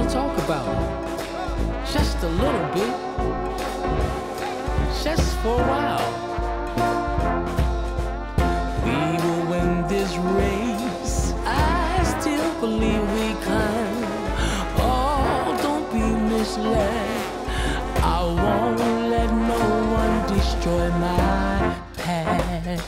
to talk about it. Just a little bit. Just for a while. We will win this race. I still believe we can. Oh, don't be misled. I won't let no one destroy my path.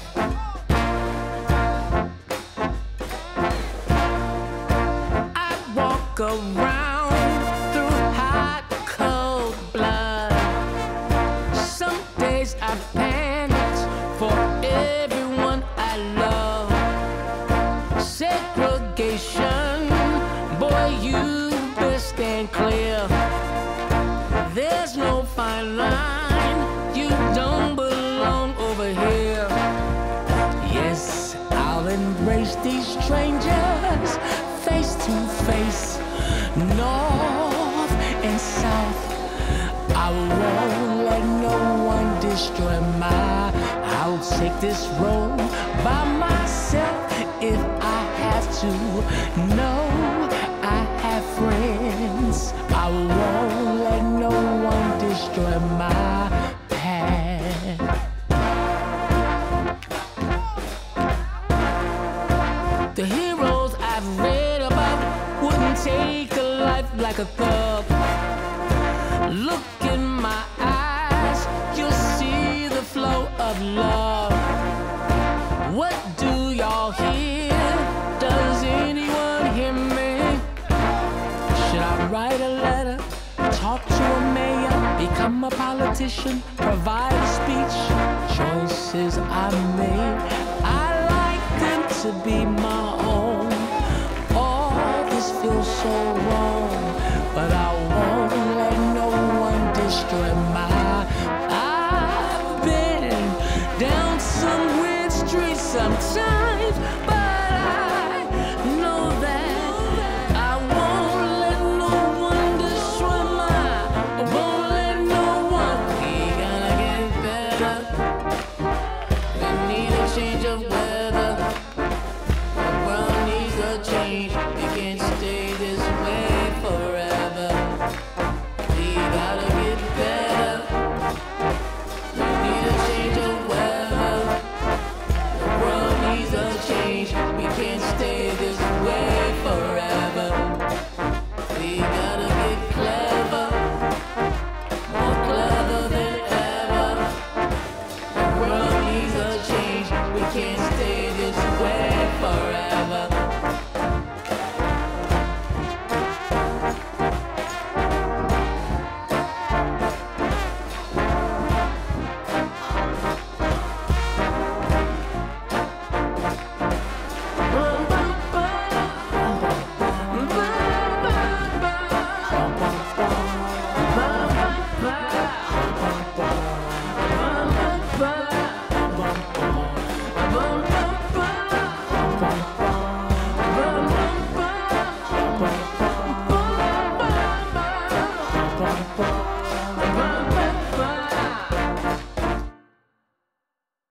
I walk around through hot, cold blood. Some days I panic for everyone I love. Segregation, boy, you best stand clear. There's no fine line, you don't belong over here. Yes, I'll embrace these strangers, face to face, north and south. I won't let no one destroy my. I'll take this road by myself if I have to. No, I have friends. I won't let no one destroy my path. The heroes I've read about wouldn't take a life like a thug. Look in my eyes, you'll see the flow of love. What do y'all hear? Does anyone hear me? Should I write a letter, talk to a mayor, become a politician, provide a speech? Choices I made, I like them to be my own. All this feels so wrong.